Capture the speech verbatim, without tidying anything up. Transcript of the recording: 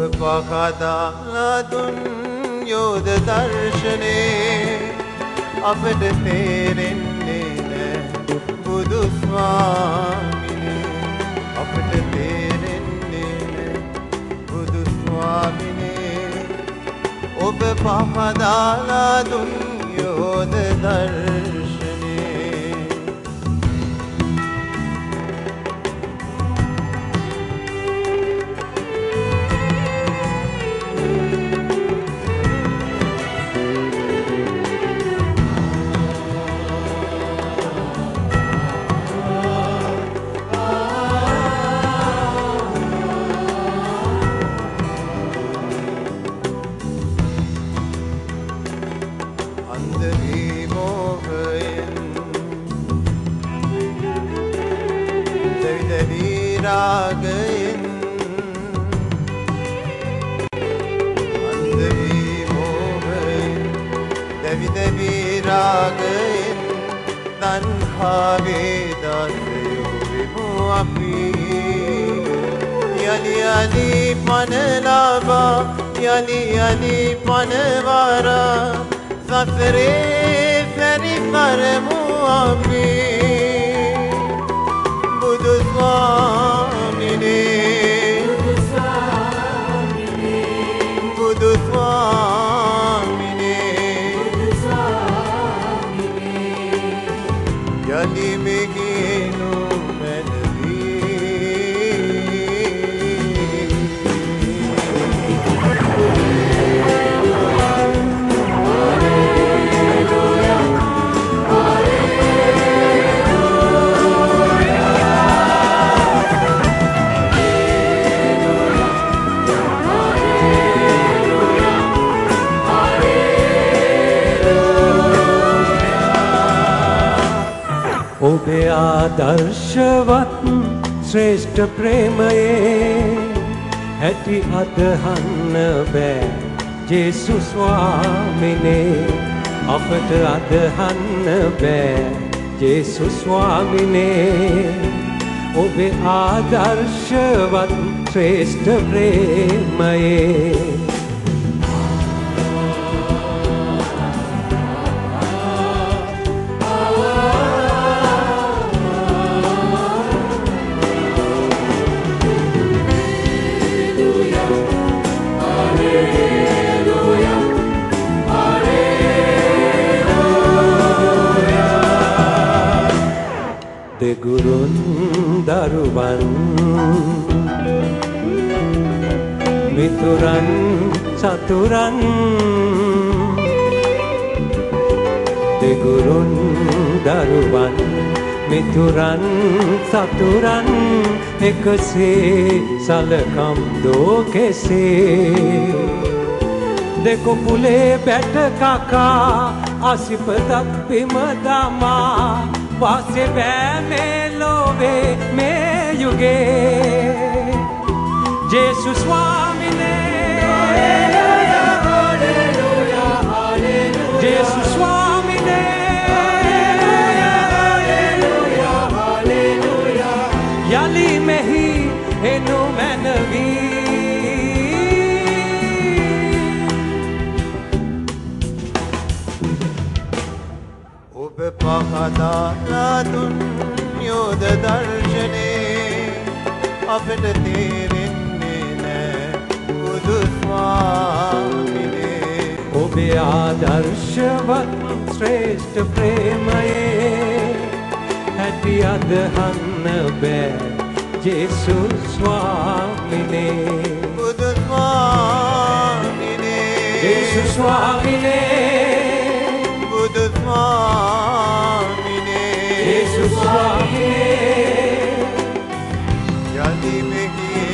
පහදලා දුන් යෝධ දර්ශනේ අපට තේරෙන්නේ නැහැ බුදු ස්වාමිනේ අපට තේරෙන්නේ නැහැ බුදු ස්වාමිනේ ඔබ පහදලා දුන් යෝධ දර්ශනේ रागयन अंधवी मोहन देवी देवी रागयन तन खावे दासयो विमो अपी यली यली पनलावा यली यली पनवारा सफरे फेरी करमु अपी बुदु स्वामिने बुदु स्वामिने यली मेगेनु मनवी ඔබේ ආදර්ශවත් ශ්‍රේෂ්ඨ ප්‍රේමයේ ඇති අදහන්න බෑ ජේසු ස්වාමිනේ අපට අදහන්න බෑ ජේසු ස්වාමිනේ ඔබේ ආදර්ශවත් ශ්‍රේෂ්ඨ ප්‍රේමයේ දෙගුරුන් දරුවන් මිතුරන් සතුරන් දෙගුරුන් දරුවන් මිතුරන් සතුරන් එකසේ සලකම් දෝ කෙසේ දෙකොපුලේ බැට කකා අසිපතක් බිම දමා वासे में लोवे में युगे जेसु स्वामी ने जेसु स्वामी ने याली में ही हेनु मैनवी पहदला दुन योध दर्शने අපට තේරෙන්නේ නැහැ බුදු ස්වාමිනේ ඔබේ ආදර්ශවත් ශ්‍රේෂ්ඨ ප්‍රේමයේ ඇති අදහන්න බෑ ජේසු ස්වාමිනේ බුදු ස්වාමිනේ ජේසු ස්වාමිනේ බුදු ස්වාමිනේ ජේසු ස්වාමිනේ යලි මෙගියේ